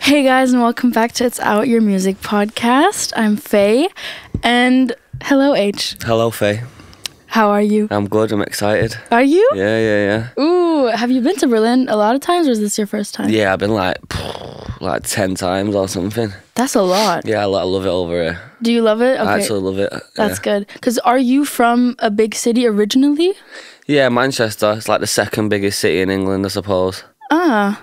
Hey guys, and welcome back to It's Out Your Music podcast. I'm Faye, and hello H. Hello, Faye. How are you? I'm good. I'm excited. Are you? Yeah. Ooh, have you been to Berlin a lot of times, or is this your first time? Yeah, I've been like 10 times or something. That's a lot. Yeah, I love it over here. Do you love it? Okay. I actually love it. That's good. Because are you from a big city originally? Yeah, Manchester. It's like the second biggest city in England, I suppose. Ah.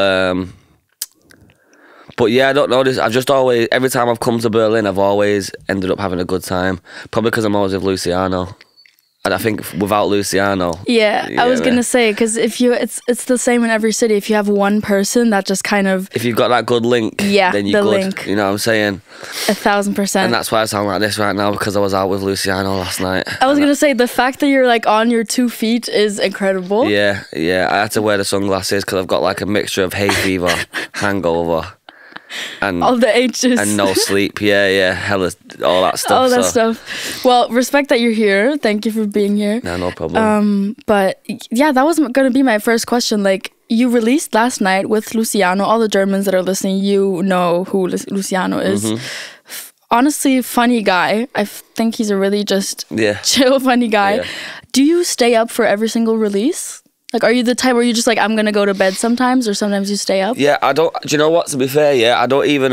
But yeah, I don't know this. I've just always, every time I've come to Berlin, I've always ended up having a good time. Probably because I'm always with Luciano. And I think without Luciano... Yeah, I was going to say, because if you, it's the same in every city. If you have one person that just kind of... If you've got that good link, then you're the good. link. You know what I'm saying? 1,000%. And that's why I sound like this right now, because I was out with Luciano last night. I was going to say, the fact that you're like on your 2 feet is incredible. Yeah. I had to wear the sunglasses because I've got like a mixture of hay fever, hangover, and all the H's. And no sleep. Yeah, hella, all that stuff. All that stuff. Well, respect that you're here. Thank you for being here. No problem. But yeah, that was going to be my first question. Like, you released last night with Luciano. All the Germans that are listening, you know who Luciano is. Mm-hmm. Honestly, funny guy. I think he's a really just chill, funny guy. Yeah. Do you stay up for every single release? Like, are you the type where you just like, I'm going to go to bed sometimes, or sometimes you stay up? Yeah, I don't, do you know what, to be fair, I don't even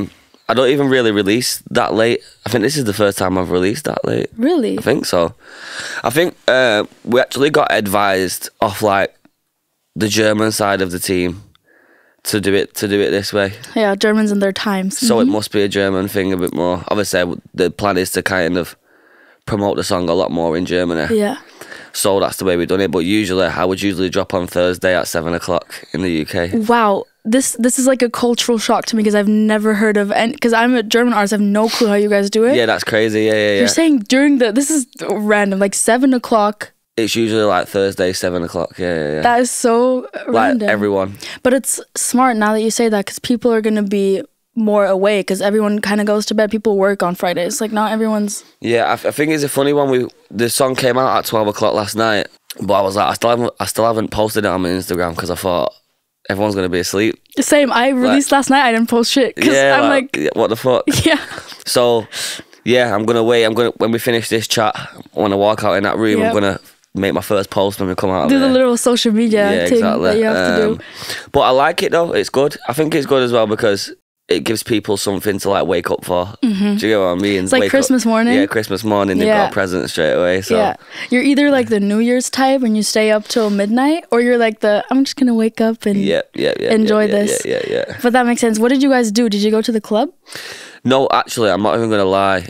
really release that late. I think this is the first time I've released that late. Really? I think so. I think we actually got advised off like the German side of the team to do it this way. Yeah, Germans and their times. So it must be a German thing a bit more. Obviously, the plan is to kind of promote the song a lot more in Germany. Yeah. So that's the way we've done it. But I would usually drop on Thursday at 7 o'clock in the UK. Wow. This is like a cultural shock to me because I've never heard of, and because I'm a German artist, I have no clue how you guys do it. Yeah, that's crazy. Yeah. You're saying this is random, like 7 o'clock. It's usually like Thursday, 7 o'clock. Yeah. That is so random. Like everyone. But it's smart now that you say that, because people are going to be more awake because everyone kind of goes to bed. People work on Fridays. Like, not everyone's... Yeah, I think it's a funny one. The song came out at 12 o'clock last night, but I was like, I still haven't posted it on my Instagram because I thought everyone's going to be asleep. Same. I released last night. I didn't post shit because I'm like... What the fuck? Yeah. So, yeah, I'm going to wait. When we finish this chat, when I walk out in that room, I'm going to make my first post when we come out. Do the little social media thing that you have to do. But I like it though. It's good. I think it's good as well because it gives people something to like wake up for. Mm-hmm. Do you get what I mean? It's like Christmas morning. Yeah, Christmas morning. They've got a present straight away. So. Yeah, you're either like the New Year's type when you stay up till midnight, or you're like I'm just gonna wake up and enjoy this. Yeah. But that makes sense. What did you guys do? Did you go to the club? No, actually, I'm not even gonna lie.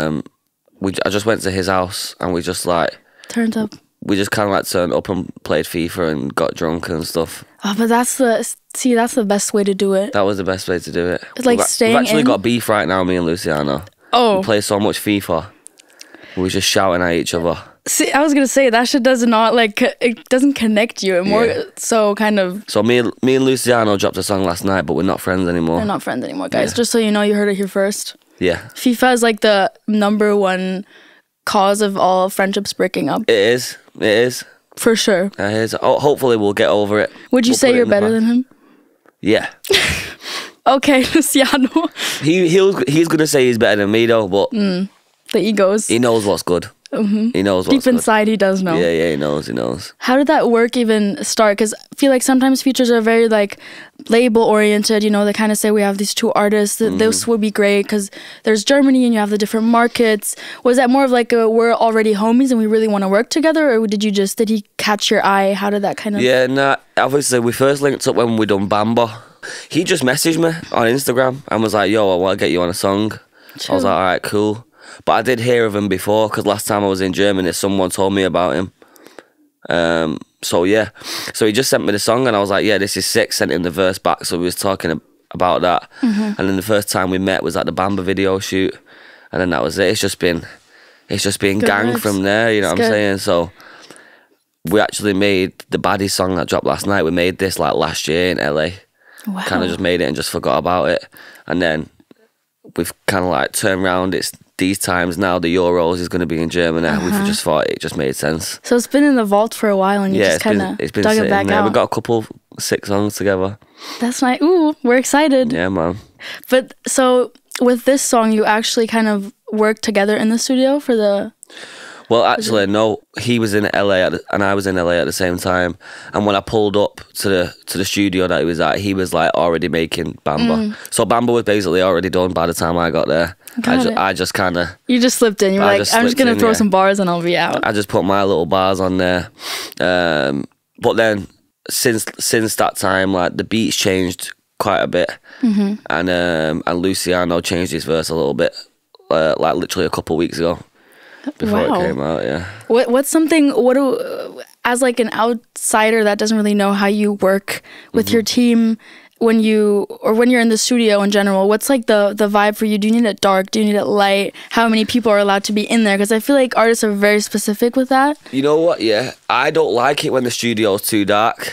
I just went to his house and we just like turned up. We just kind of like turned up and played FIFA and got drunk and stuff. Oh, but that's the best way to do it. That was the best way to do it. It's like we've actually got beef right now, me and Luciano. Oh. We play so much FIFA. We're just shouting at each other. See, I was going to say, that shit does not, like, it doesn't connect you. So kind of... So me and Luciano dropped a song last night, but we're not friends anymore. We're not friends anymore, guys. Yeah. Just so you know, you heard it here first. Yeah. FIFA is like the #1 cause of all friendships breaking up. It is. For sure. It is. Hopefully we'll get over it. Would you say you're better than him? Yeah. Okay, Luciano. He's gonna say he's better than me though, but the egos. He knows what's good. Mm-hmm. He knows what's deep inside. He does know. Yeah, he knows. How did that work even start? Because I feel like sometimes features are very like label oriented. You know, they kind of say we have these 2 artists. This would be great because there's Germany and you have the different markets. Was that more of like we're already homies and we really want to work together, or did he catch your eye? How did that kind of? Yeah, nah. Obviously, we first linked up when we done Bamba. He just messaged me on Instagram and was like, "Yo, I want to get you on a song." Chill. I was like, "All right, cool." But I did hear of him before because last time I was in Germany, someone told me about him. So he just sent me the song and I was like, "Yeah, this is sick." Sent him the verse back, so we was talking about that. Mm-hmm. And then the first time we met was at the Bamba video shoot, and then that was it. It's just been good gang vibes from there. You know what I'm saying? So we actually made the Baddie song that dropped last night. We made this like last year in LA. Wow. Kind of just made it and just forgot about it, and then we've kind of like turned around. It's these times now, the Euros is going to be in Germany. We just thought it just made sense. So it's been in the vault for a while, and you just kind of dug it back out. We've got a couple 6 songs together. That's nice. Ooh, we're excited. Yeah, man. But so with this song, you actually kind of worked together in the studio for the... Well, actually, no. He was in LA and I was in LA at the same time. And when I pulled up to the studio that he was at, he was like already making Bamba. So Bamba was basically already done by the time I got there. I just kind of... You just slipped in. You were like, I'm just going to throw some bars and I'll be out. I just put my little bars on there. But then since that time, like the beats changed quite a bit. And Luciano changed his verse a little bit, like literally a couple of weeks ago. Before it came out, yeah. What's something, as like an outsider that doesn't really know how you work with your team when you're in the studio in general, what's like the vibe for you? Do you need it dark? Do you need it light? How many people are allowed to be in there? Because I feel like artists are very specific with that. You know what, yeah. I don't like it when the studio's too dark.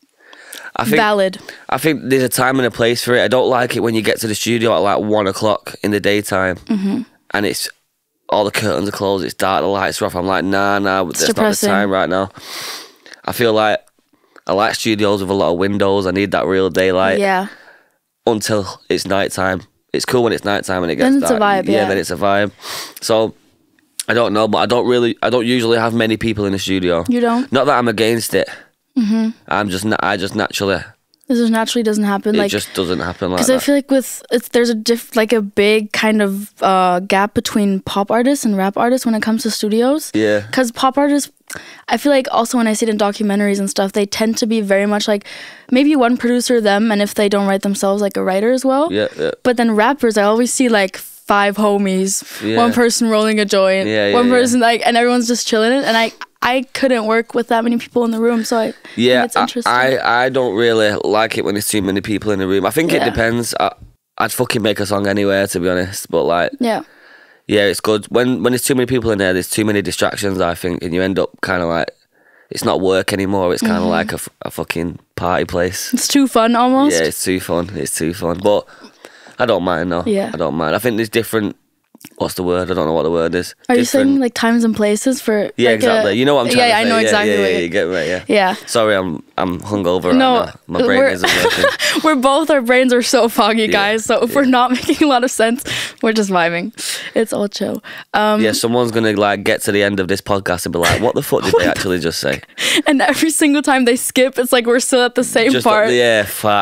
Valid. I think there's a time and a place for it. I don't like it when you get to the studio at like 1 o'clock in the daytime and it's all the curtains are closed, it's dark, the lights are off. I'm like, nah, that's not the time right now. I feel like I like studios with a lot of windows. I need that real daylight. Yeah. Until it's nighttime. It's cool when it's nighttime and it gets dark. Then it's dark. a vibe, yeah. Then it's a vibe. So, I don't know, but I don't usually have many people in the studio. You don't? Not that I'm against it. I just naturally... It just naturally doesn't happen. It just doesn't happen like that. Because I feel like there's a big kind of gap between pop artists and rap artists when it comes to studios. Yeah. Because pop artists, I feel like also when I see it in documentaries and stuff, they tend to be very much like maybe one producer them, and if they don't write themselves, like a writer as well. Yeah. But then rappers, I always see like 5 homies, one person rolling a joint, one person and everyone's just chilling it, and I couldn't work with that many people in the room, so I think it's interesting. I don't really like it when there's too many people in the room. I think it depends. I'd fucking make a song anywhere, to be honest. But like, yeah, it's good when there's too many people in there. There's too many distractions, I think, and you end up kind of like it's not work anymore. It's kind of like a fucking party place. It's too fun almost. Yeah, it's too fun. But I don't mind. No, I don't mind. I think there's different. What's the word? I don't know what the word is. Are you saying like times and places for? Yeah, like exactly. You know what I'm trying to say. I know exactly. Yeah, you get me. Yeah. Sorry, I'm hungover right now. My brain isn't working. Our brains are so foggy, guys. So if we're not making a lot of sense, we're just vibing. It's all chill. Someone's gonna like get to the end of this podcast and be like, "What the fuck did they actually just say?" And every single time they skip, it's like we're still at the same part. Yeah,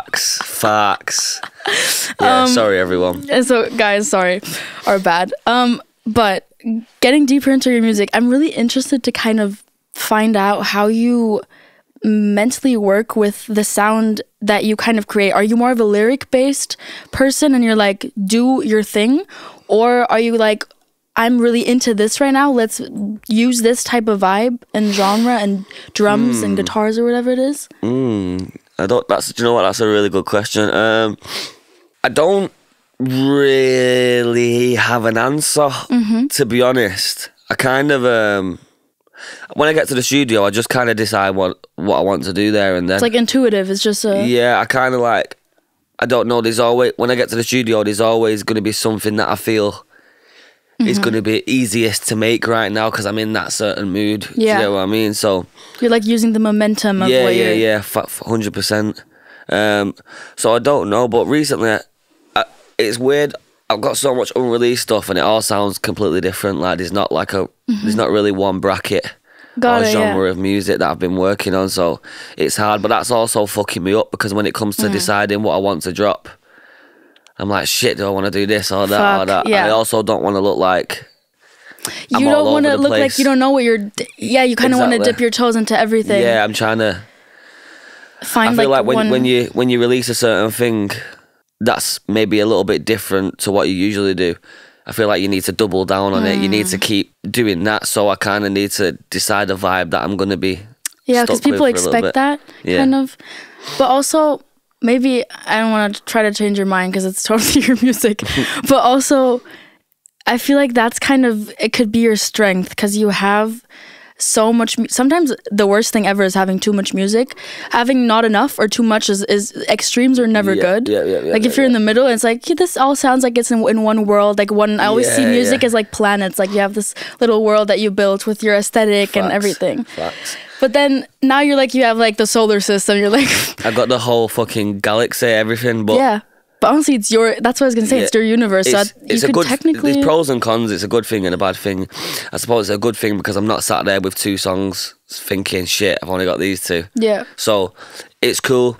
facts. Yeah, sorry everyone. And so guys, sorry, our bad. But getting deeper into your music, I'm really interested to kind of find out how you mentally work with the sound that you kind of create. Are you more of a lyric based person and you're like, do your thing? Or are you like, I'm really into this right now, let's use this type of vibe and genre and drums and guitars or whatever it is? Do you know what? That's a really good question. I don't really have an answer, to be honest. I kind of when I get to the studio, I just kind of decide what I want to do there and then. It's like intuitive. It's just I kind of like, I don't know. There's always, when I get to the studio, there's always going to be something that I feel is going to be easiest to make right now because I'm in that certain mood. Yeah. Do you know what I mean? So you're like using the momentum of what you're... Yeah, 100%. So I don't know, but recently, it's weird. I've got so much unreleased stuff and it all sounds completely different. Like there's not like there's not really one bracket or genre of music that I've been working on. So it's hard, but that's also fucking me up because when it comes to deciding what I want to drop, I'm like, shit, do I want to do this or that or that? Yeah. I also don't want to look like you don't want to look like you don't know what you're... Yeah, you kind of want to dip your toes into everything. Yeah, I'm trying to find. I feel like when you release a certain thing, that's maybe a little bit different to what you usually do. I feel like you need to double down on it. You need to keep doing that. So I kind of need to decide a vibe that I'm going to be. Yeah, because people expect that kind of. But also, maybe I don't want to try to change your mind because it's totally your music. But also, I feel like that's kind of, it could be your strength because you have so much. Sometimes the worst thing ever is having too much music. Having not enough or too much is extremes are never good. Like if you're in the middle, it's like this all sounds like it's in one world. Like I always see music as like planets. Like you have this little world that you built with your aesthetic and everything. Facts. But then now you're like you have like the solar system. You're like I got the whole fucking galaxy, everything. But yeah. But honestly, it's your. That's what I was gonna say. It's your universe. It's a good. There's pros and cons. It's a good thing and a bad thing. I suppose it's a good thing because I'm not sat there with 2 songs thinking, shit, I've only got these 2. Yeah. So it's cool.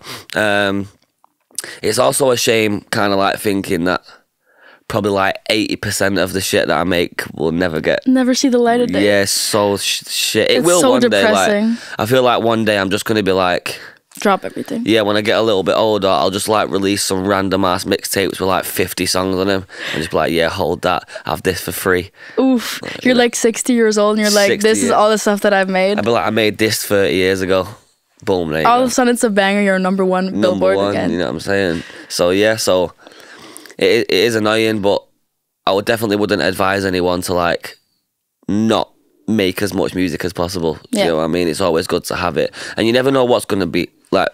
It's also a shame, kind of like thinking that probably like 80% of the shit that I make will never see the light of day. Yeah, so shit. It it's will so one depressing. day. Like, I feel like one day I'm just gonna be like. Drop everything. Yeah, when I get a little bit older, I'll just like release some random ass mixtapes with like 50 songs on them and just be like, yeah, hold that, have this for free. Oof, you're like 60 years old and you're like, this is all the stuff that I've made. I'd be like, I made this 30 years ago. Boom, there you all go. of a sudden it's a banger, you're number one Billboard again. You know what I'm saying? So yeah, so it is annoying, but I wouldn't advise anyone to like not make as much music as possible. Do you know what I mean? It's always good to have it, and you never know what's going to be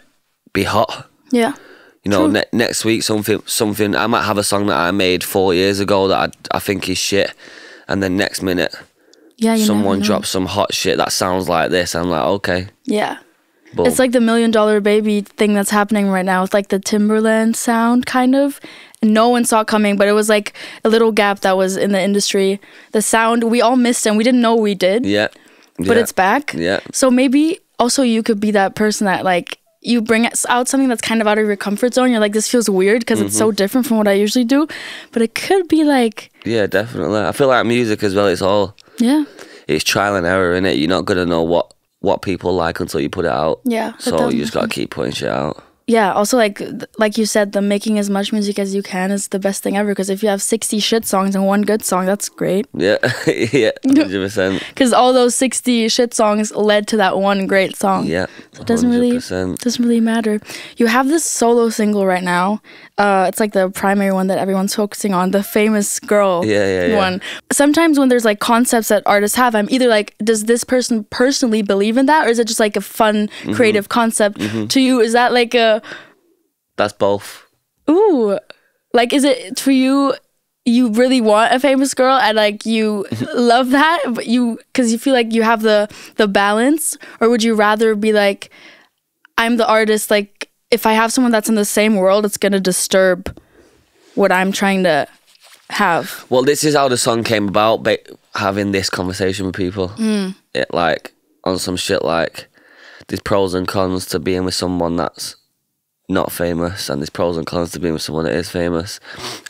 hot. Yeah, you know, next week something I might have a song that I made 4 years ago that I think is shit, and then next minute someone drops some hot shit that sounds like this. I'm like, okay, Boom. It's like the $1 Million Baby thing that's happening right now with like the Timberland sound kind of. No one saw it coming, but it was like a little gap that was in the industry. The sound we all missed and we didn't know we did. But it's back. So maybe also you could be that person that like you bring out something that's kind of out of your comfort zone. You're like, this feels weird because it's so different from what I usually do. But it could be like... Yeah, definitely. I feel like music as well, it's all... Yeah. It's trial and error, innit? You're not going to know what people like until you put it out. Yeah. So you just got to keep putting shit out. Yeah, also like you said, the making as much music as you can is the best thing ever. Because if you have 60 shit songs and 1 good song, that's great. Yeah, yeah, 100%. Because all those 60 shit songs led to that 1 great song. Yeah, so it doesn't really matter. You have this solo single right now. It's like the primary one that everyone's focusing on, the Famous Girl one. Sometimes when there's like concepts that artists have, I'm either like, does this person personally believe in that, or is it just like a fun, creative concept to you? Is that like a... That's both. Ooh, like, is it for you? You really want a famous girl, and like you love that, but because you feel like you have the balance, or would you rather be like, I'm the artist? Like, if I have someone that's in the same world, it's gonna disturb what I'm trying to have. Well, this is how the song came about. Having this conversation with people, it like on some shit like there's pros and cons to being with someone that's not famous, and there's pros and cons to being with someone that is famous.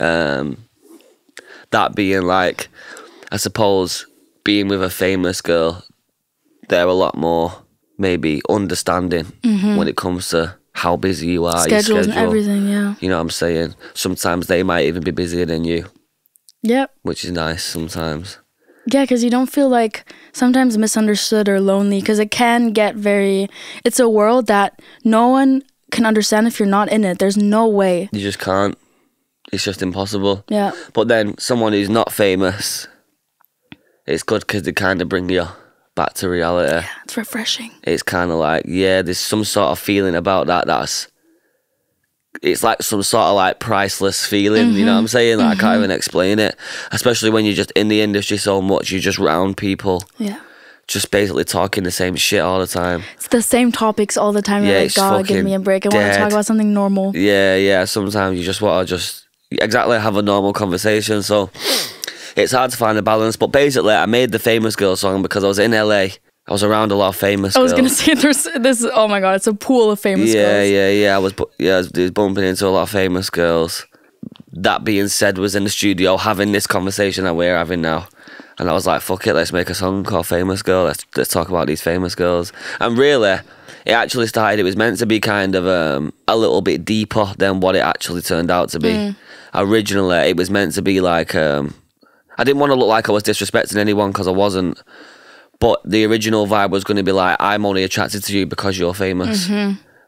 That being like, I suppose being with a famous girl, they're a lot more maybe understanding when it comes to how busy you are, schedules your schedule, and everything. Yeah, you know what I'm saying. Sometimes they might even be busier than you. Yep, which is nice sometimes. Yeah, because you don't feel like sometimes misunderstood or lonely, because it can get it's a world that no one can understand if you're not in it. There's no way. You just can't. It's just impossible. Yeah. But then someone who's not famous, it's good because they kind of bring you back to reality. Yeah, it's refreshing. It's kind of like, yeah, there's some sort of feeling about that it's like some sort of like priceless feeling, you know what I'm saying? Like I can't even explain it. Especially when you're just in the industry so much, you're just round people. Yeah. Just basically talking the same shit all the time. It's the same topics all the time. You're like, God, give me a break. I want to talk about something normal. Yeah. Sometimes you just want to have a normal conversation. So it's hard to find a balance. But basically, I made the Famous Girl song because I was in LA. I was around a lot of famous girls. I was going to say, there's this, oh my God, it's a pool of famous girls. Yeah. I was bumping into a lot of famous girls. That being said, was in the studio having this conversation that we're having now. And I was like, fuck it, let's make a song called Famous Girl. Let's talk about these famous girls. And really, it actually started, it was meant to be kind of a little bit deeper than what it actually turned out to be. Originally, it was meant to be like, I didn't want to look like I was disrespecting anyone because I wasn't. But the original vibe was going to be like, I'm only attracted to you because you're famous.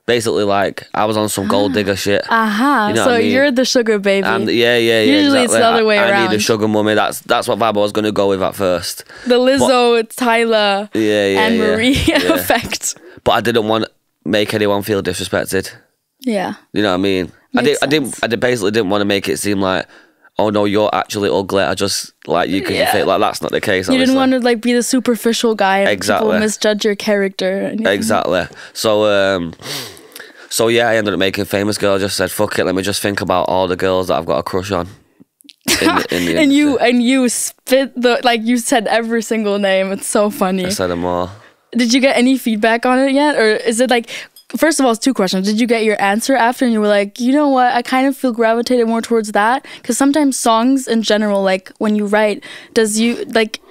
Basically, like, I was on some gold digger shit. Aha. You know So what I mean? you're the sugar baby. And yeah. Usually it's exactly. the other way I around. need a sugar mummy. That's what vibe I was going to go with at first. The Lizzo, Tyler, and Marie effect. But I didn't want to make anyone feel disrespected. Yeah. You know what I mean? I basically didn't want to make it seem like, oh no, you're actually ugly. I just like you because you think like that's not the case. You obviously. didn't want to like be the superficial guy and Exactly. people misjudge your character. And Exactly. So yeah, I ended up making Famous Girl. I just said, fuck it, let me just think about all the girls that I've got a crush on. In the and you spit you said every single name. It's so funny. I said them all. Did you get any feedback on it yet? Or is it like, first of all, it's two questions. Did you get your answer after and you were like, you know what, I kind of feel gravitated more towards that? Because sometimes songs in general, like when you write, does your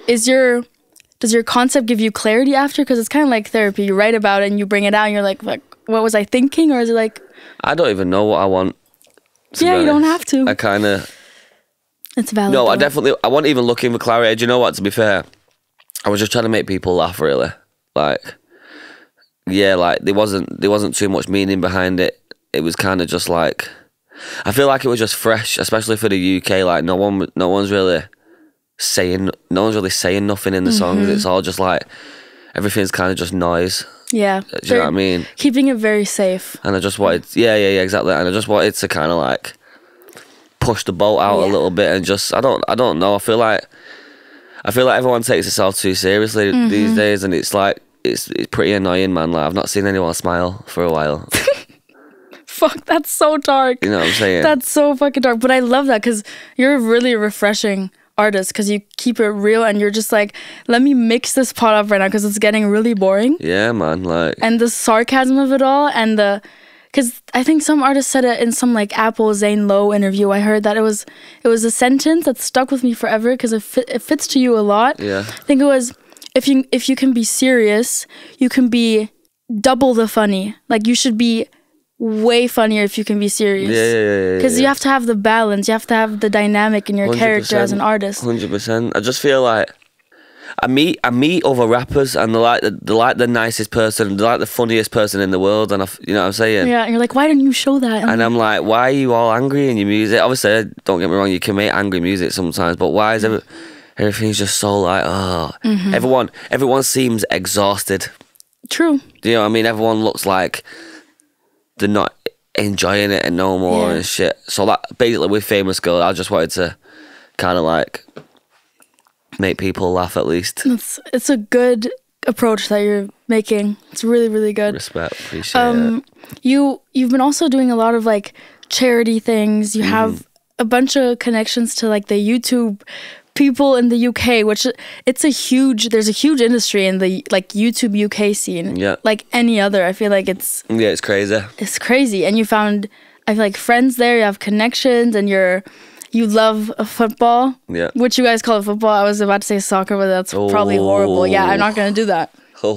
concept give you clarity after? Because it's kind of like therapy. You write about it and you bring it out and you're like, what was I thinking? Or is it like... I don't even know what I want. Yeah, you don't have to. I kind of... It's valid. No, though. I wasn't even looking for clarity. Do you know what, to be fair? I was just trying to make people laugh, really. Like, yeah, like, there wasn't too much meaning behind it. It was kind of just like... I feel like it was just fresh, especially for the UK. Like, no one's really saying nothing in the songs. It's all just like... Everything's kind of just noise. Yeah. Do you know what I mean? Keeping it very safe. And I just wanted, yeah, exactly. And I just wanted to kind of like push the boat out a little bit and just, I don't know. I feel like everyone takes itself too seriously these days, and it's like it's pretty annoying, man. Like, I've not seen anyone smile for a while. Fuck, that's so dark. You know what I'm saying? That's so fucking dark. But I love that because you're a really refreshing artist because you keep it real and you're just like, let me mix this pot up right now because it's getting really boring. Yeah, man. Like, and the sarcasm of it all, and because I think some artist said it in some like Apple Zane Lowe interview. I heard that it was a sentence that stuck with me forever because it fits to you a lot. Yeah. I think it was, if you can be serious, you can be double the funny. Like, you should be way funnier if you can be serious. Yeah. Because you have to have the balance. You have to have the dynamic in your character as an artist. 100%. I just feel like I meet other rappers and they're like the nicest person, they're like the funniest person in the world, and you know what I'm saying? Yeah, and you're like, why didn't you show that? And I'm like, why are you all angry in your music? Obviously, don't get me wrong, you can make angry music sometimes, but why is everything's just so like, oh, everyone seems exhausted. True. Do you know what I mean? Everyone looks like they're not enjoying it and no more and shit. So that basically with Famous Girl, I just wanted to kind of like make people laugh at least. It's a good approach that you're making. It's really, really good. Respect, appreciate it. You've been also doing a lot of like charity things. You have a bunch of connections to like the YouTube people in the UK, which there's a huge industry in the like YouTube UK scene. Yeah. Like any other. I feel like it's crazy. It's crazy. And you found, I feel like, friends there, you have connections, and you love football. Yeah. Which you guys call it football. I was about to say soccer, but that's probably horrible. Yeah, I'm not gonna do that.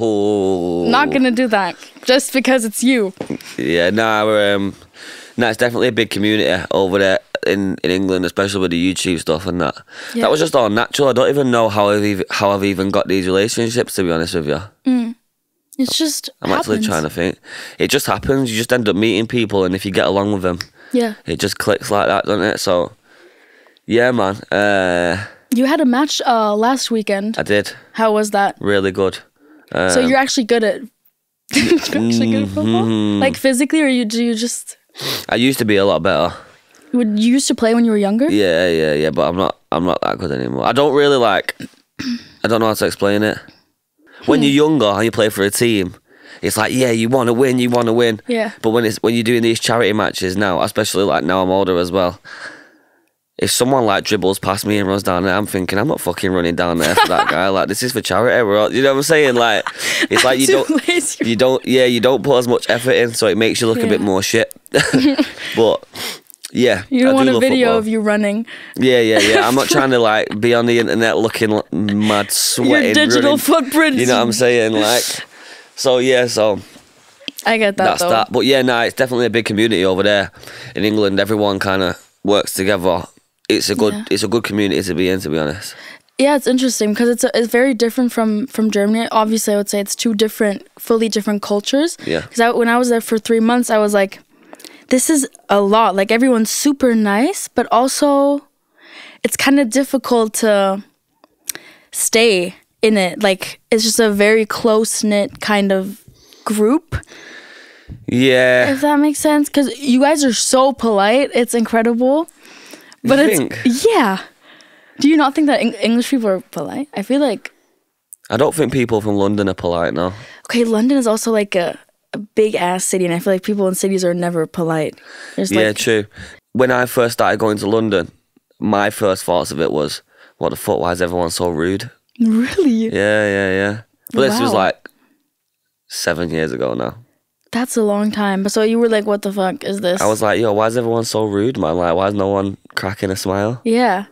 Oh. Not gonna do that. Just because it's you. Yeah, it's definitely a big community over there in England, especially with the YouTube stuff and that. Yeah. That was just all natural. I don't even know how I've even got these relationships, to be honest with you. It's just I'm actually trying to think. It just happens. You just end up meeting people, and if you get along with them, it just clicks like that, doesn't it? So, yeah, man. You had a match last weekend. I did. How was that? Really good. So you're actually good at football? Like physically, or do you just... I used to be a lot better. You used to play when you were younger? Yeah, but I'm not that good anymore. I don't really like... I don't know how to explain it. When you're younger and you play for a team, it's like, yeah, you want to win. Yeah. But when you're doing these charity matches now, especially like now I'm older as well, if someone like dribbles past me and runs down there, I'm thinking, I'm not fucking running down there for that guy. Like, this is for charity. You know what I'm saying? Like, it's like you don't put as much effort in, so it makes you look a bit more shit. But yeah, you don't want a video football. of you running. Yeah. I'm not trying to like be on the internet looking mad, sweating, your digital running. footprint. You know what I'm saying? Like, so I get that. That's though. that. But yeah, it's definitely a big community over there in England. Everyone kind of works together. It's a good community to be in, to be honest. Yeah, it's interesting because it's very different from Germany. Obviously, I would say it's two fully different cultures. Yeah. Because when I was there for 3 months, I was like, this is a lot. Like, everyone's super nice, but also it's kind of difficult to stay in it. Like, it's just a very close-knit kind of group. Yeah. If that makes sense. Because you guys are so polite. It's incredible. But You think? Yeah. Do you not think that English people are polite? I feel like... I don't think people from London are polite, no. Okay, London is also like a big-ass city, and I feel like people in cities are never polite. Yeah, true. When I first started going to London, my first thoughts of it was, what the fuck, why is everyone so rude? Really? Yeah. But this was Wow. like 7 years ago now. That's a long time. So you were like, what the fuck is this? I was like, yo, why is everyone so rude, man? Like, why is no one cracking a smile? Yeah.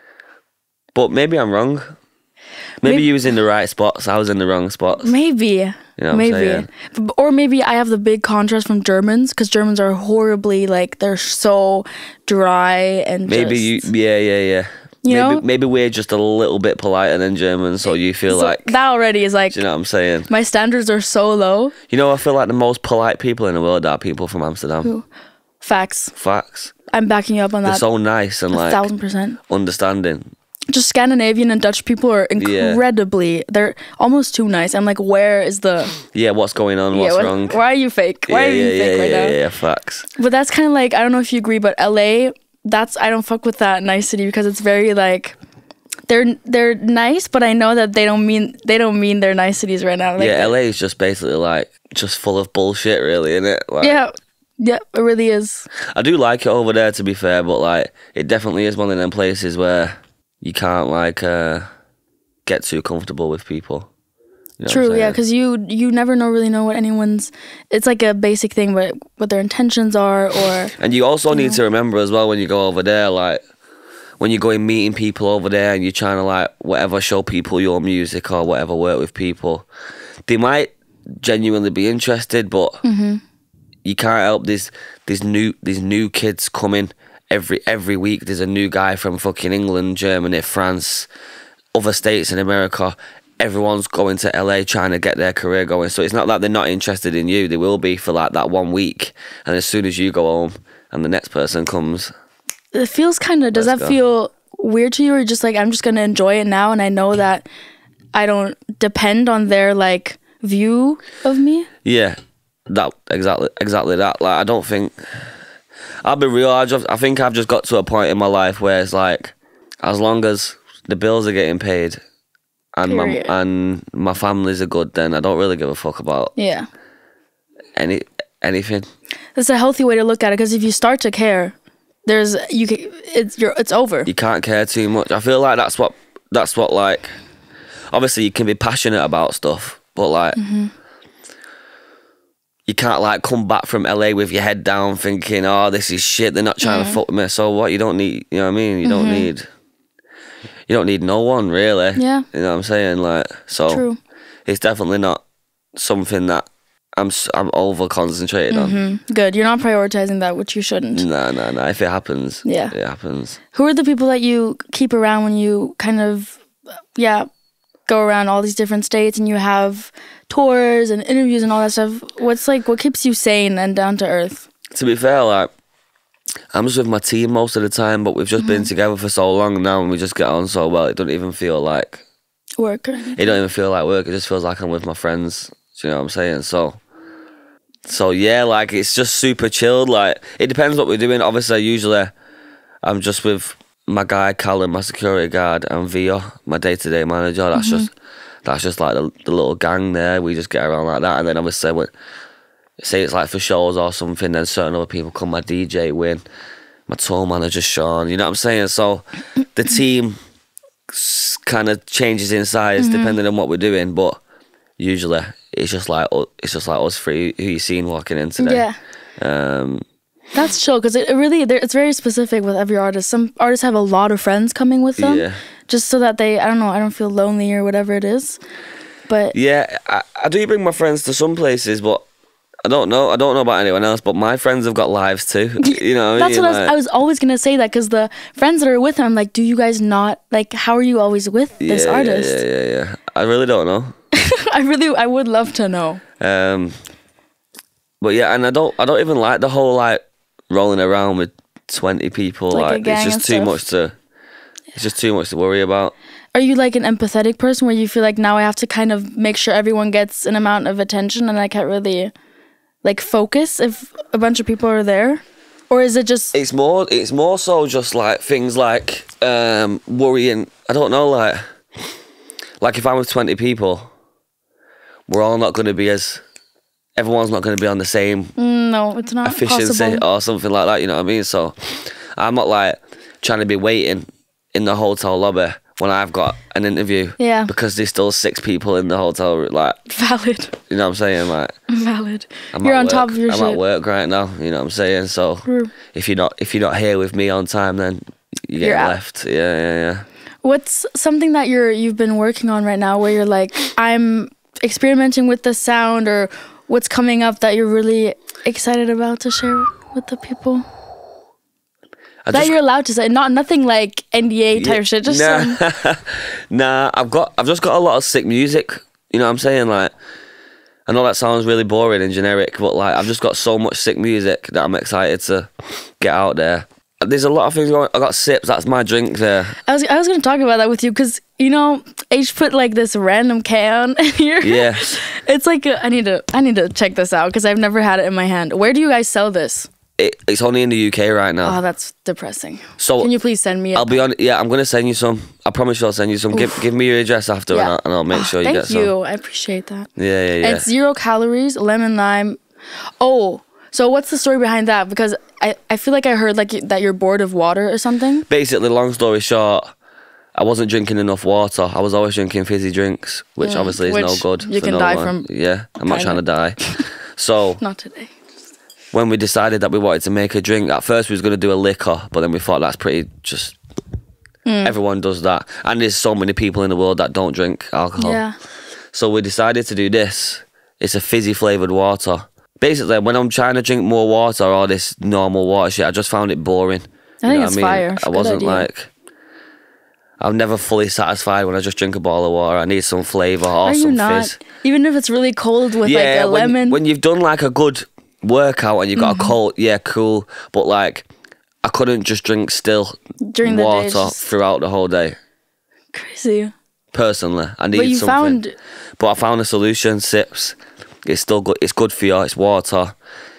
But maybe I'm wrong. Maybe you was in the right spots, I was in the wrong spots. Maybe. You know what I'm saying? Or maybe I have the big contrast from Germans, because Germans are horribly, like, they're so dry and Maybe just, yeah. You know? Maybe we're just a little bit politer than Germans, so you feel So like... that already is like, Do you know what I'm saying? my standards are so low. You know, I feel like the most polite people in the world are people from Amsterdam. Facts. Facts. I'm backing you up on They're that. so nice and like 1,000%. understanding. Just Scandinavian and Dutch people are incredibly, they're almost too nice. I'm like, where is the... Yeah, what's going on? What's wrong? Why are you fake? Why are you fake right now? Yeah, facts. But that's kind of like, I don't know if you agree, but LA, I don't fuck with that nicety, because it's very like, they're nice, but I know that they don't mean their niceties right now. Like, Yeah, LA is just basically like just full of bullshit, really, isn't it? Like, yeah, it really is. I do like it over there, to be fair, but like it definitely is one of them places where you can't like get too comfortable with people. You know True, what I'm yeah, saying? because you never really know what anyone's... It's like a basic thing, what their intentions are, or... And you also need to remember as well when you go over there, like when you go in meeting people over there and you're trying to like whatever show people your music or whatever, work with people, they might genuinely be interested, but you can't help these new kids coming every week. There's a new guy from fucking England, Germany, France, other states in America. Everyone's going to LA trying to get their career going. So it's not that they're not interested in you. They will be for like that 1 week, and as soon as you go home and the next person comes, It feels kind of... Does Let's that go. feel weird to you, or just like, I'm just going to enjoy it now, and I know that I don't depend on their like view of me? yeah, that exactly that. Like I don't think, I'll be real. I think I've just got to a point in my life where it's like, as long as the bills are getting paid and Period. my families are good, then I don't really give a fuck about Yeah. anything. It's a healthy way to look at it, because if you start to care, it's over. You can't care too much. I feel like that's what like, obviously you can be passionate about stuff, but like you can't like come back from LA with your head down thinking, oh, this is shit, they're not trying to fuck with me, so what? You don't need, you know what I mean? You don't need no one, really. Yeah. You know what I'm saying? Like, so True. it's definitely not something that I'm over concentrated on. Good. You're not prioritizing that, which you shouldn't. No. If it happens, Yeah. it happens. Who are the people that you keep around when you kind of, go around all these different states and you have tours and interviews and all that stuff? What keeps you sane and down to earth? To be fair, like, I'm just with my team most of the time, but we've just been together for so long now and we just get on so well. It doesn't even feel like Work. it don't even feel like work. It just feels like I'm with my friends. Do you know what I'm saying? So yeah, like it's just super chilled. Like it depends what we're doing. Obviously, usually I'm just with my guy Callum, my security guard, and Vio, my day-to-day manager. That's just like the little gang there. We just get around like that, and then obviously when say it's like for shows or something, then certain other people come. My DJ Win, my tour manager Sean. You know what I'm saying? So the team kind of changes in size depending on what we're doing, but usually it's just like us three who you seen walking in today. Yeah. That's chill, because it's very specific with every artist. Some artists have a lot of friends coming with them, Yeah. just so that I don't feel lonely or whatever it is. But Yeah, I do bring my friends to some places, but I don't know about anyone else, but my friends have got lives too. You know, that's what I was always gonna say that because the friends that are with him, I'm like, do you guys not like? How are you always with this artist? Yeah. I really don't know. I would love to know. But yeah, and I don't even like the whole like rolling around with 20 people. Like it's just too much to. It's just too much to worry about. Are you like an empathetic person where you feel like now I have to kind of make sure everyone gets an amount of attention and I can't really like focus if a bunch of people are there? Or is it just... It's more so just like things like worrying. I don't know, like if I'm with 20 people, we're all not going to be as... Everyone's not going to be on the same... No, it's not efficiency possible. Or something like that, you know what I mean? So I'm not like trying to be waiting in the hotel lobby when I've got an interview. Yeah. Because there's still 6 people in the hotel room, like... Valid. You know what I'm saying? Like... Valid. You're on top of your shit. I'm at work right now, you know what I'm saying? So True. if you're not here with me on time, then you're left. Yeah. What's something that you've been working on right now where you're like, I'm experimenting with the sound, or what's coming up that you're really excited about to share with the people? You're allowed to say, nothing like NDA type shit. Just nah. I've just got a lot of sick music. You know what I'm saying? Like, I know that sounds really boring and generic, but like I've just got so much sick music that I'm excited to get out there. There's a lot of things going. I got Sips. That's my drink there. I was going to talk about that with you because you know H put like this random can here. Yeah. It's like I need to check this out because I've never had it in my hand. Where do you guys sell this? It's only in the UK right now. Oh, that's depressing. So can you please send me? I'll be on. Yeah, I'm gonna send you some. I promise you, I'll send you some. Give me your address after, and I'll make sure you get some. Thank you. I appreciate that. Yeah. It's 0 calories, lemon lime. Oh, so what's the story behind that? Because I feel like I heard like that you're bored of water or something. Basically, long story short, I wasn't drinking enough water. I was always drinking fizzy drinks, which obviously is no good. You can die from. Yeah, I'm not trying to die. So not today. When we decided that we wanted to make a drink, at first we was going to do a liquor, but then we thought that's pretty just... Everyone does that. And there's so many people in the world that don't drink alcohol. Yeah. So we decided to do this. It's a fizzy flavoured water. Basically, when I'm trying to drink more water or this normal water shit, I just found it boring. I think it's fire. I wasn't like... I'm never fully satisfied when I just drink a bottle of water. I need some flavour or some fizz. Even if it's really cold with like a lemon? When you've done like a good... workout and you got a cold, cool, but like I couldn't just drink still during water the day, throughout the whole day. Crazy. Personally, I need something. But I found a solution. Sips. It's still good. It's good for you. It's water.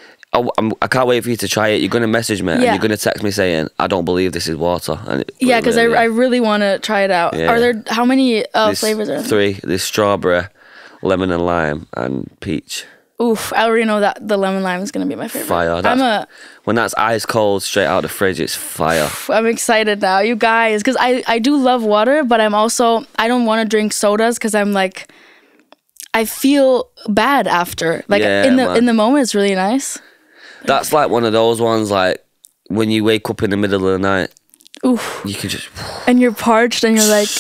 I can't wait for you to try it. You're gonna message me and you're gonna text me saying, "I don't believe this is water." Because I really want to try it out. Yeah. Are there how many flavors are there? 3. There's strawberry, lemon and lime, and peach. Oof, I already know that the lemon lime is going to be my favorite. Fire. When that's ice cold, straight out of the fridge, it's fire. I'm excited now, you guys, because I do love water, but I don't want to drink sodas because I'm like, I feel bad after. Like in the moment, it's really nice. That's like one of those ones, like when you wake up in the middle of the night, oof, you can just... And you're parched and you're like...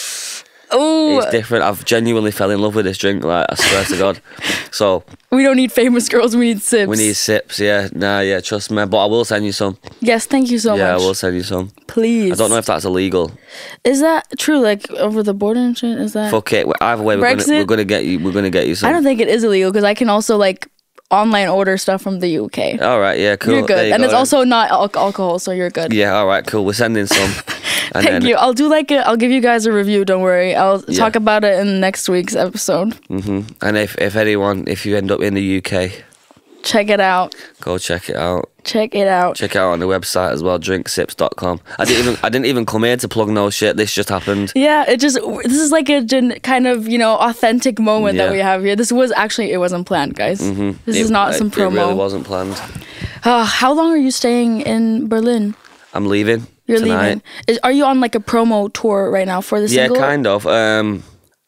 Oh, it's different. I've genuinely fell in love with this drink. Like I swear to God. So we don't need famous girls. We need Sips. We need Sips. Yeah, trust me. But I will send you some. Yes, thank you so much. Yeah, I will send you some. Please. I don't know if that's illegal. Is that true? Like over the border and shit? Is that? Fuck it. Either way, we're gonna get you. We're gonna get you some. I don't think it is illegal because I can also like online order stuff from the UK. All right. Yeah. Cool. You're good, and it's also not alcohol, so you're good. Yeah. All right. Cool. We're sending some. Thank you. I'll do I'll give you guys a review. Don't worry. I'll talk about it in next week's episode. And if you end up in the UK, check it out. Go check it out. Check it out. Check it out on the website as well. drinksips.com. I didn't even come here to plug no shit. This just happened. Yeah. This is like a kind of authentic moment that we have here. It wasn't planned, guys. This is not some promo. It really wasn't planned. How long are you staying in Berlin? I'm leaving. You're tonight. Leaving. Are you on like a promo tour right now for the single? Yeah, kind of. I'm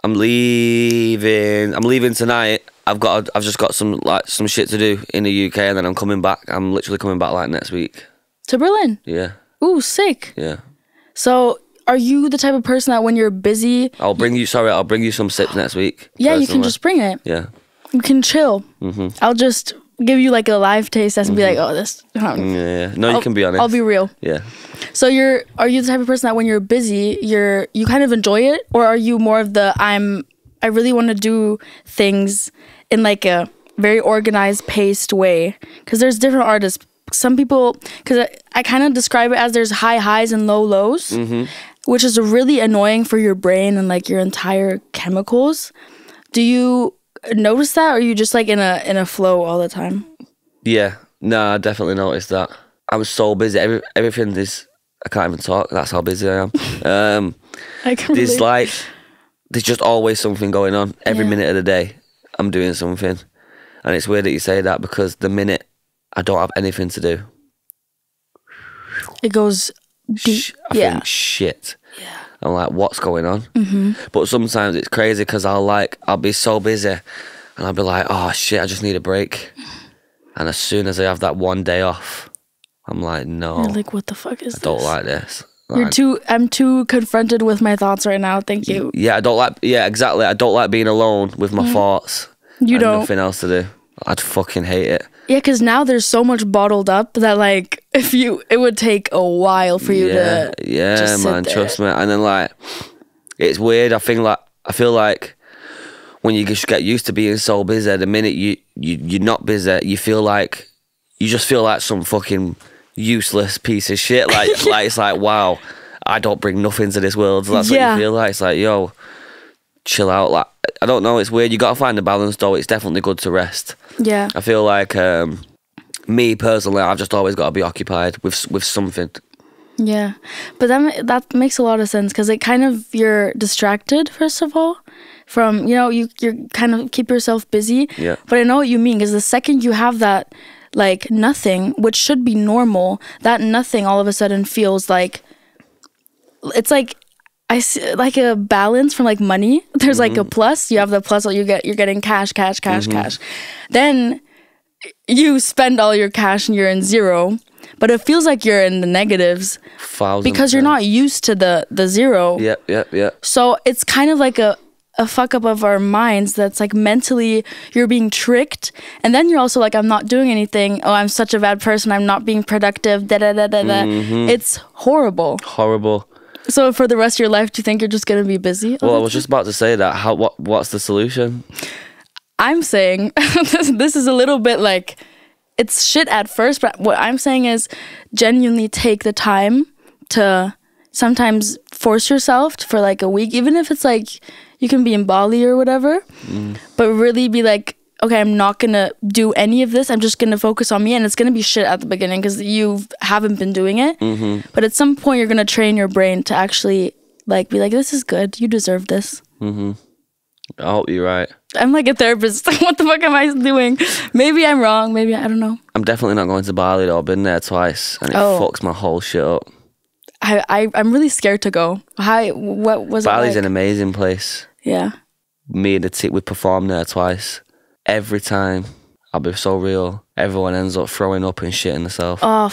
leaving tonight. I've just got some shit to do in the UK, and then I'm coming back. I'm literally coming back like next week. To Berlin? Yeah. Ooh, sick. Yeah. So, are you the type of person that when you're busy... I'll bring you some Sips next week. Yeah, personally. You can just bring it. Yeah. You can chill. I'll just give you like a live taste test and be like, oh, this. Yeah. No, you can be honest. I'll be real. Yeah. So are you the type of person that when you're busy, you kind of enjoy it, or are you more of the I really want to do things in like a very organized, paced way? Because there's different artists. Some people, because I kind of describe it as there's high highs and low lows, which is really annoying for your brain and like your entire chemicals. Do you notice that, or are you just like in a flow all the time? Yeah. No, I definitely noticed that. I'm so busy. Everything is. I can't even talk. That's how busy I am. I can relate. There's just always something going on. Every minute of the day, I'm doing something. And it's weird that you say that, because the minute I don't have anything to do, it goes deep. I think shit. Yeah. I'm like, what's going on? But sometimes it's crazy because I'll be so busy and I'll be like, oh shit, I just need a break. And as soon as I have that one day off, I'm like, no. You're like, what the fuck is this? I don't like this. I'm too confronted with my thoughts right now. Thank you. Yeah, exactly. I don't like being alone with my thoughts. You don't. Nothing else to do. I'd fucking hate it. Yeah, because now there's so much bottled up that like it would take a while for you to just sit man, there. trust me. And then like it's weird. I feel like when you just get used to being so busy, the minute you're not busy, you just feel like some fucking useless piece of shit. Like like it's like, wow, I don't bring nothing to this world. So that's what you feel like. It's like, yo, chill out. Like, I don't know, it's weird. You gotta find the balance though. It's definitely good to rest. Yeah. I feel like me personally, I've just always got to be occupied with something. Yeah, but that makes a lot of sense, because it kind of, you're distracted first of all from, you're kind of keep yourself busy. Yeah. But I know what you mean, because the second you have that like nothing, which should be normal, that nothing all of a sudden feels like it's like I see like a balance from like money. There's like a plus. You have the plus, you're getting cash. Then you spend all your cash and you're in zero, but it feels like you're in the negatives 1,000%. because you're not used to the zero. Yep. So it's kind of like a fuck up of our minds that's like mentally you're being tricked, and then you're also like, I'm not doing anything. Oh, I'm such a bad person. I'm not being productive. It's horrible. So for the rest of your life, do you think you're just gonna be busy? Well, I was just about to say that. What's the solution? I'm saying this is a little bit like, it's shit at first, but what I'm saying is genuinely take the time to sometimes force yourself for like a week, even if it's like you can be in Bali or whatever, but really be like, okay, I'm not gonna do any of this. I'm just gonna focus on me, and it's gonna be shit at the beginning because you haven't been doing it. But at some point, you're gonna train your brain to actually like be like, this is good. You deserve this. I hope you're right. I'm like a therapist. What the fuck am I doing? Maybe I'm wrong. Maybe I don't know. I'm definitely not going to Bali though. I've been there twice and it fucks my whole shit up. I'm really scared to go. What was Bali's it like? an amazing place. Yeah. Me and the team, we performed there twice. Every time, I'll be so real, everyone ends up throwing up and shitting themselves. Oh,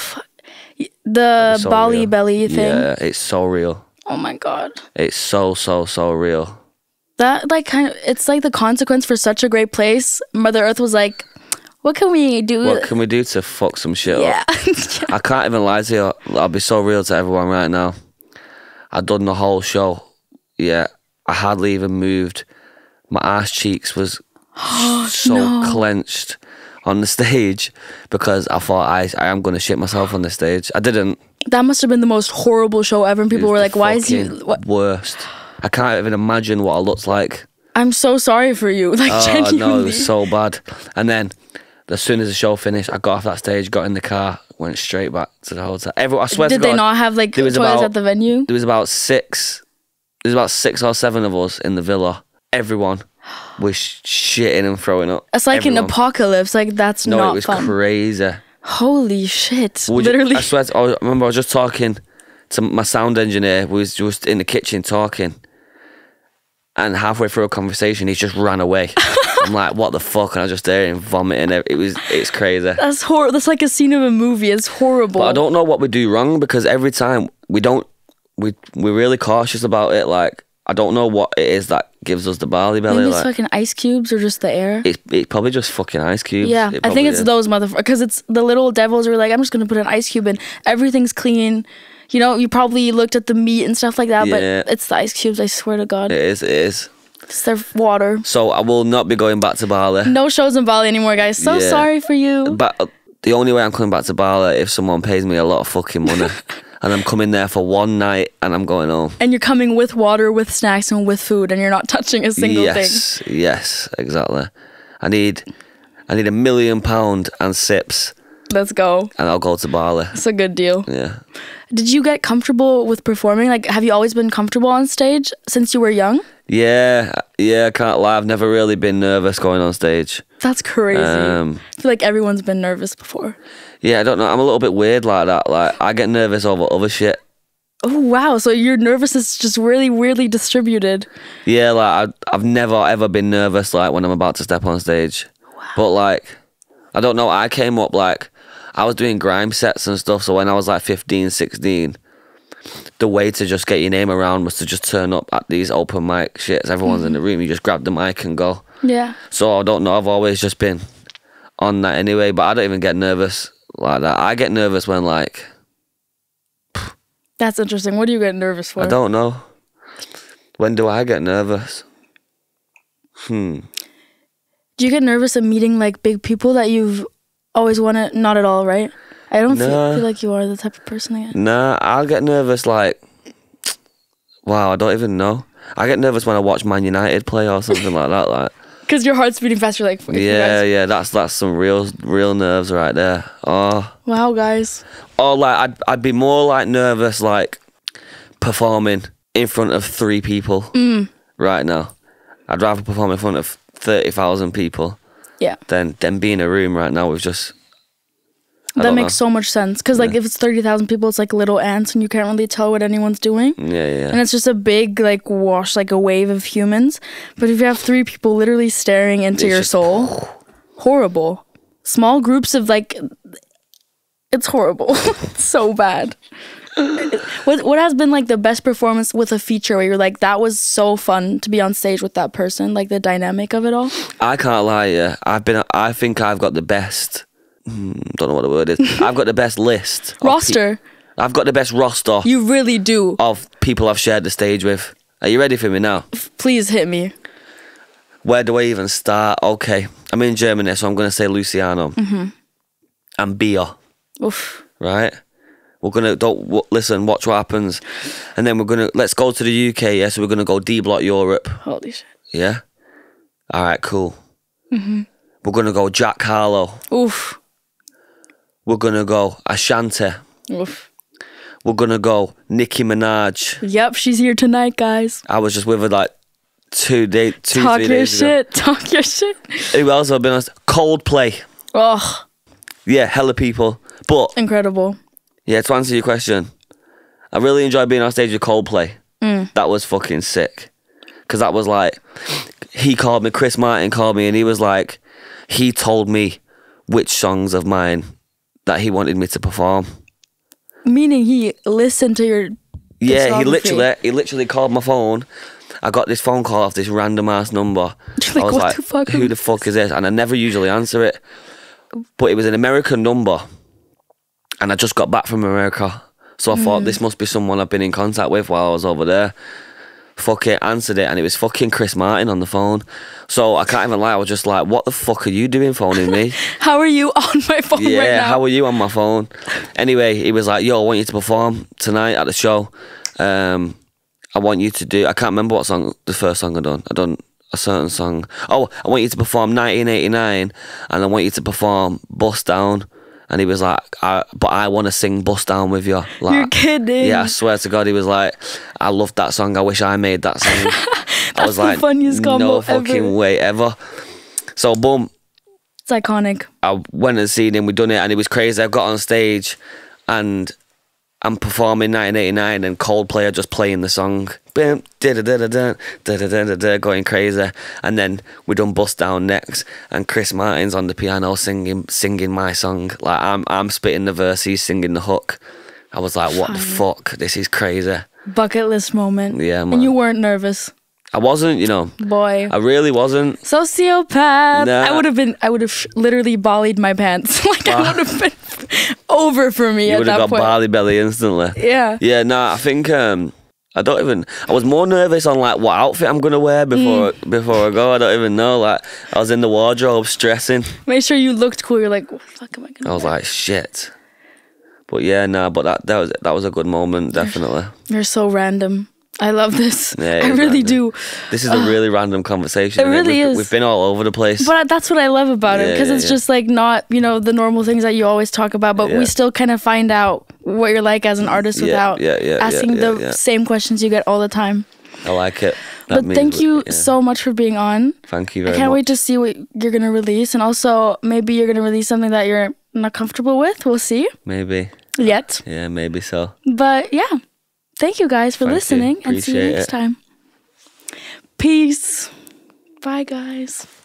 the so Bali real. belly thing. Yeah, it's so real. Oh my God. It's so real. That like kind of, it's like the consequence for such a great place. Mother Earth was like, what can we do? What can we do to fuck some shit up? I can't even lie to you. I'll be so real to everyone right now. I've done the whole show. Yeah, I hardly even moved. My ass cheeks was so clenched on the stage because I thought I am going to shit myself on the stage. I didn't. That must have been the most horrible show ever. And people were like, why is he... Worst. I can't even imagine what I looked like. I'm so sorry for you. Like, genuinely. No, it was so bad. And then, as soon as the show finished, I got off that stage, got in the car, went straight back to the hotel. I swear to God. Did they not have like toilets at the venue? There was about 6 or 7 of us in the villa. Everyone was shitting and throwing up. It's like Everyone. an apocalypse. Like, that's not fun. No, it was crazy. Holy shit. Literally. I swear, I remember I was just talking to my sound engineer. We was just in the kitchen talking. And halfway through a conversation, he just ran away. I'm like, what the fuck? And I was just there and vomiting. It's crazy. That's horrible. That's like a scene of a movie. It's horrible. But I don't know what we do wrong because every time we're really cautious about it. Like, I don't know what it is that gives us the barley belly. Maybe it's Like, fucking ice cubes or just the air. it's probably just fucking ice cubes. Yeah, It I probably think it's is. those motherfuckers. Because it's the little devils who are like, I'm just going to put an ice cube in. Everything's clean. You know, you probably looked at the meat and stuff like that, Yeah. but it's the ice cubes, I swear to God. It is. It is. It's their water. So I will not be going back to Bali. No shows in Bali anymore, guys. So Yeah. sorry for you. But the only way I'm coming back to Bali if someone pays me a lot of fucking money, and I'm coming there for one night and I'm going home. And you're coming with water, with snacks, and with food, and you're not touching a single thing. Yes, exactly. I need £1 million and sips, Let's go. and I'll go to Bali. It's a good deal. Yeah. Did you get comfortable with performing? Like, have you always been comfortable on stage since you were young? Yeah, I can't lie. I've never really been nervous going on stage. That's crazy. Um, I feel like everyone's been nervous before. Yeah, I don't know. I'm a little bit weird like that. Like, I get nervous over other shit. Oh, wow. So your nervousness is just really weirdly distributed. Yeah, like, I've never, ever been nervous, like, when I'm about to step on stage. Wow. But, like, I don't know. I came up, like, I was doing grime sets and stuff. So when I was, like, 15, 16... the way to just get your name around was to just turn up at these open mic shits. Everyone's in the room. You just grab the mic and go. Yeah. So I don't know. I've always just been on that anyway. But I don't even get nervous like that. I get nervous when, like, That's interesting. What do you get nervous for? I don't know. When do I get nervous? Do you get nervous at meeting like big people that you've always wanted? Not at all, right? I don't Nah. feel like you are the type of person I get. Nah, I'll get nervous like, wow, I don't even know. I get nervous when I watch Man United play or something like that. Like, Because your heart's beating fast. You're like, "Fuck you yeah, guys." yeah, that's some real nerves right there. Oh. Wow, guys. Or like I'd be more like nervous like performing in front of 3 people right now. I'd rather perform in front of 30,000 people Yeah. than be in a room right now with just. I That don't makes so much sense. Because like Yeah. if it's 30,000 people, it's like little ants and you can't really tell what anyone's doing. know. Yeah. And it's just a big like wash, like a wave of humans. But if you have 3 people literally staring into It's your just- soul, horrible. Small groups of like, it's horrible. It's so bad. What has been like the best performance with a feature where you're like, that was so fun to be on stage with that person, like the dynamic of it all? I can't lie, yeah. I think I've got the best. Don't know what the word is. I've got the best list. of Roster. I've got the best roster You really do. of people I've shared the stage with. Are you ready for me now? Please hit me. Where do I even start? Okay, I'm in Germany, so I'm going to say Luciano and Bia. Oof. Right? We're gonna listen. Watch what happens, and then let's go to the UK. Yeah, so we're gonna go D Block Europe. Holy shit. Yeah. All right, cool. We're gonna go Jack Harlow. Oof. We're gonna go Ashanti. Oof. We're gonna go Nicki Minaj. Yep, she's here tonight, guys. I was just with her like 3 Talk your days ago. shit. Talk your shit. Who else have I been on? Coldplay. Oh, Yeah, hella people. But incredible. yeah, to answer your question, I really enjoyed being on stage with Coldplay. That was fucking sick. Because that was like, he called me, Chris Martin called me, and he was like, he told me which songs of mine that he wanted me to perform. Meaning he listened to your Yeah, discography. he literally called my phone. I got this phone call off this random ass number. You're like, I was what like, the fuck? who the fuck is this? And I never usually answer it. But it was an American number. And I just got back from America. So I thought this must be someone I've been in contact with while I was over there. Fuck it, answered it, and it was fucking Chris Martin on the phone. So I can't even lie, I was just like, what the fuck are you doing phoning me? How are you on my phone right Yeah, now? how are you on my phone? Anyway, he was like, yo, I want you to perform tonight at the show. I want you to do, I can't remember what song, the first song I done a certain song. Oh, I want you to perform 1989, and I want you to perform Bust Down. And he was like, but I want to sing Bust Down with you. Like, You're kidding. Yeah, I swear to God, he was like, I love that song. I wish I made that song. I was the like, funniest combo no ever. fucking way ever. So, boom, It's iconic. I went and seen him. We done it, and it was crazy. I got on stage, and I'm performing 1989, and Coldplay are just playing the song, boom, going crazy. And then we done Bust Down next, and Chris Martin's on the piano singing my song. Like I'm spitting the verse, he's singing the hook. I was like, what the fuck? This is crazy. bucket list moment. Yeah, man. And you weren't nervous. I wasn't, Boy. I really wasn't. Sociopath. Nah. I would have literally bollied my pants. Like, I would have been over for me You at would that have got point. barley belly instantly. Yeah. Yeah, I think I was more nervous on like what outfit I'm gonna wear before I go. I don't even know. Like, I was in the wardrobe stressing. Make sure you looked cool. You're like, what the fuck am I gonna I was wear? like, shit. But yeah, but that was a good moment, definitely. You're so random. I love this. Yeah, I really random. do. This is a really random conversation. It really is. We've been all over the place. But that's what I love about it, because it's just like not, the normal things that you always talk about, but we still kind of find out what you're like as an artist without asking the same questions you get all the time. I like it. But thank you so much for being on. Thank you very much. I can't wait to see what you're going to release. And also, maybe you're going to release something that you're not comfortable with. We'll see. Maybe. Yet. Yeah, maybe so. But yeah. Thank you guys for listening. And see you next time. Peace. Bye, guys.